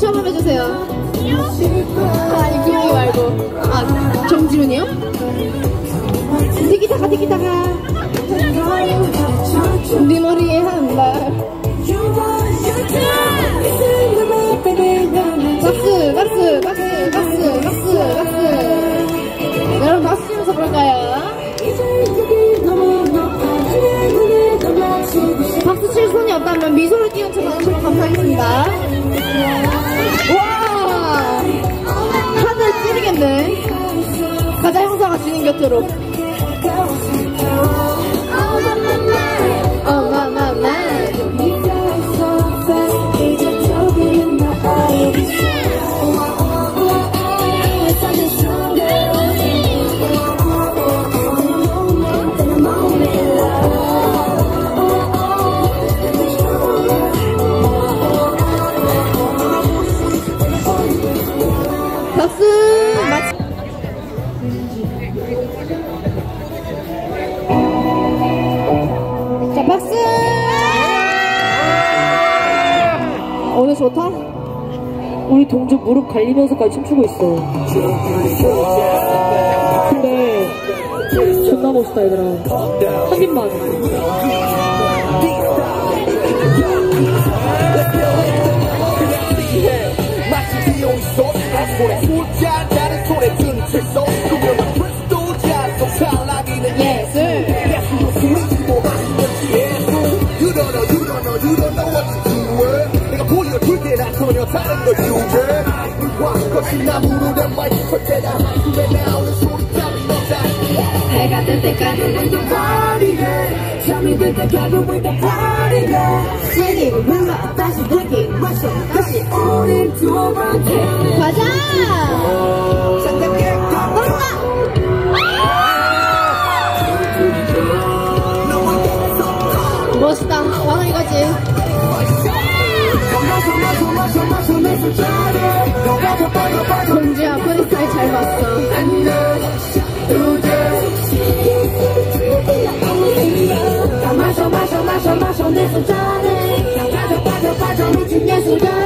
한번 해주세요. 아니 기영이 말고. 아 정지훈이요? 티키타카 티키타카. 네 머리에 한 발. 박수 박수 박수 박수 박수 박수. 여러분 박수 치면서 볼까요? 박수 칠 손이 없다면 미소를 띄운 척 하시면 감사하겠습니다. 와 하늘 찌르겠네. 가자 형사가 지는 곁으로. 마마마 박수! 자, 박수! 오늘 좋다? 우리 동주 무릎 갈리면서까지 춤추고 있어. 근데 존나 멋있다 얘들아. 한 입만. 해가 뜰 때까지 잠이 들 때까지 with the party 시기를 눌러 다시 들기 마셔 다시 우린 두 번째 가자 생각해 멋있다 바로 이거지. 공주야 프리스타일 잘 봤어. 마셔 마셔 마셔 마셔 내 손자네 빠져 빠져 빠져 미친 예술가